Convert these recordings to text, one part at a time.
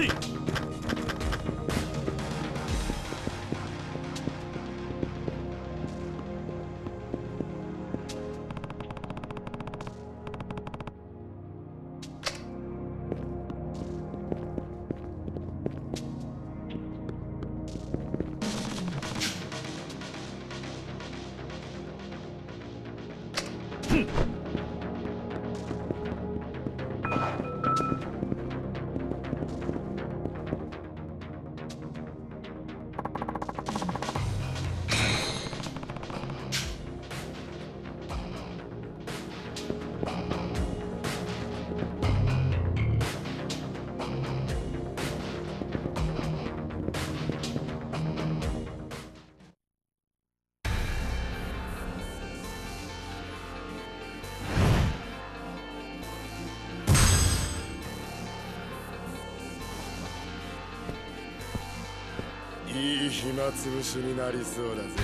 いい暇つぶしになりそうだぜ。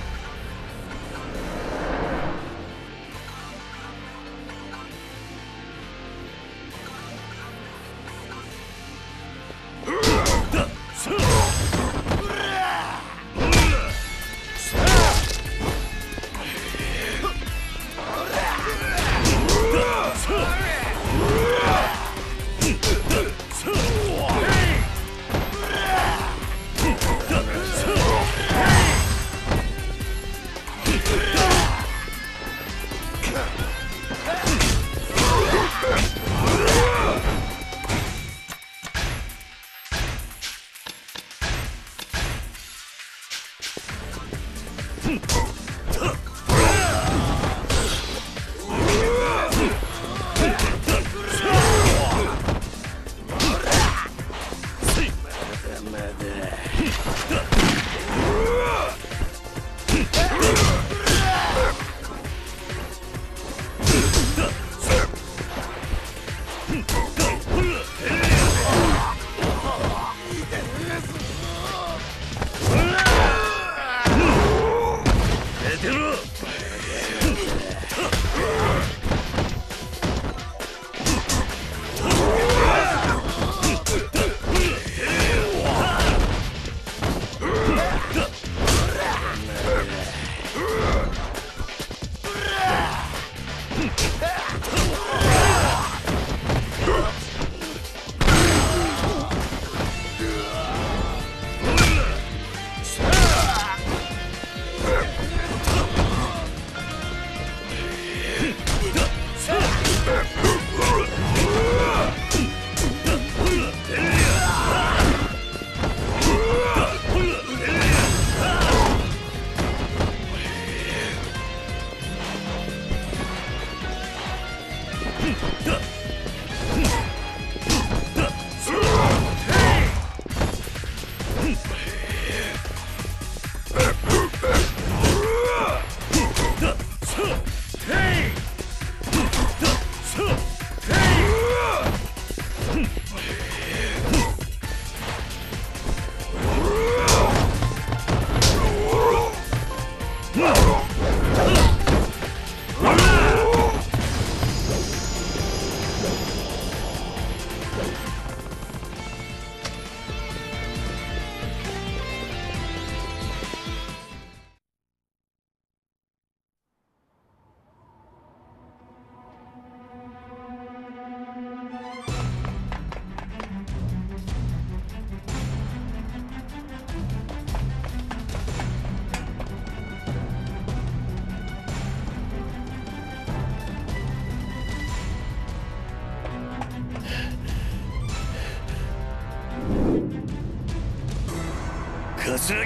桂木、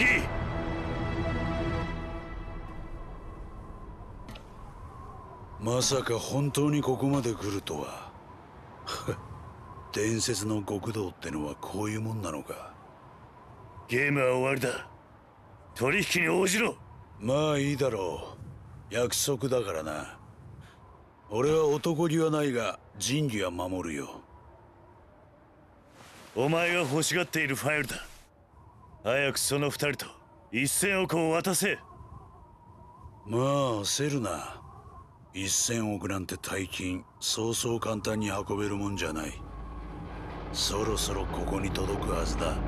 まさか本当にここまで来るとは。伝説の極道ってのはこういうもんなのか。 ゲームは終わりだ。取引に応じろ。 まあいいだろう。約束だからな。俺は男気はないが仁義は守るよ。 お前が欲しがっているファイルだ。早くその二人と1000億を渡せ。 まあ焦るな。1000億なんて大金そうそう簡単に運べるもんじゃない。 そろそろここに届くはずだ。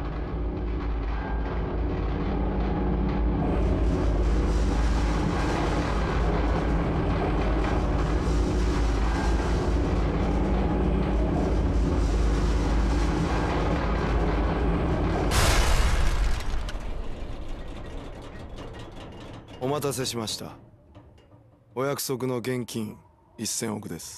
お待たせしました。お約束の現金1000億です。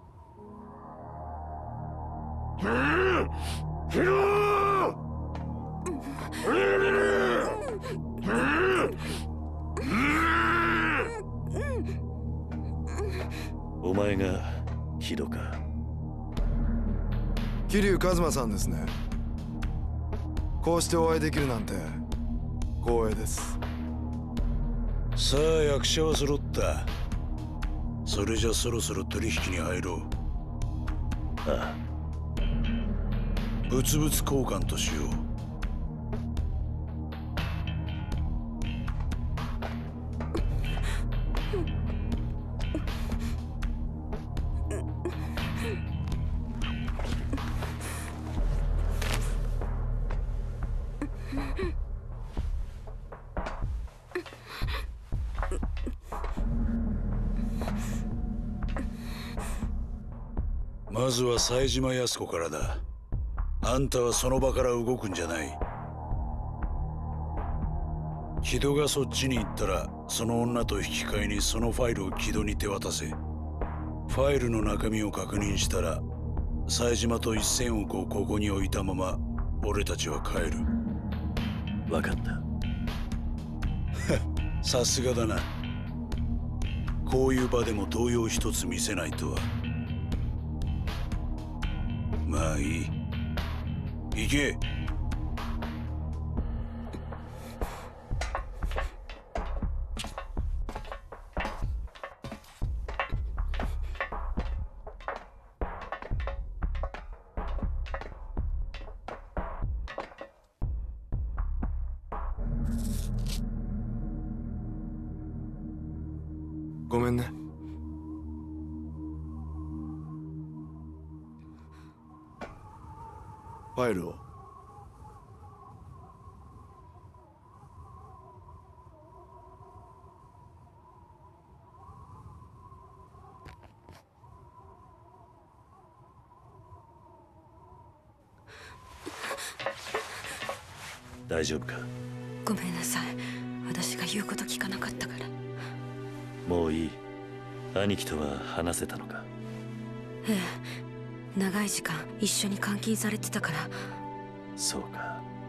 お前がヒドか。 桐生一馬さんですね。こうしてお会いできるなんて光栄です。 さあ役者は揃った。それじゃそろそろ取引に入ろう。 ああ、 物々交換としよう。まずは冴島靖子からだ。あんたはその場から動くんじゃない。木戸がそっちに行ったら、その女と引き換えにそのファイルを木戸に手渡せ。ファイルの中身を確認したら、冴島と1000億をここに置いたまま俺たちは帰る。 分かった。 さすがだな。こういう場でも動揺一つ見せないとは。まあいい。行け。 ごめんね。ファイルを。 大丈夫か。 ごめんなさい。私が言うこと聞かなかったから。 もういい。兄貴とは話せたのか。 ええ、長い時間一緒に監禁されてたから。 そうか。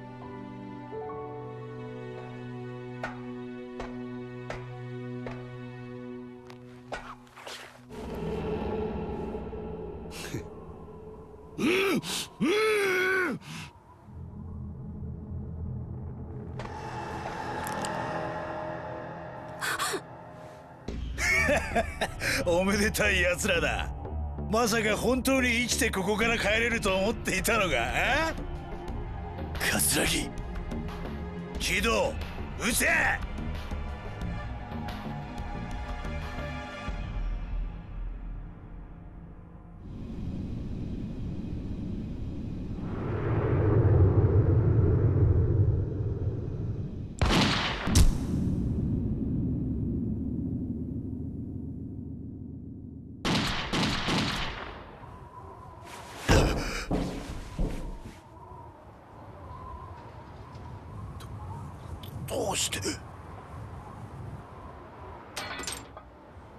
おめでたい奴らだ。まさか本当に生きてここから帰れると思っていたのか。 桂木、 木戸、撃て。どうして。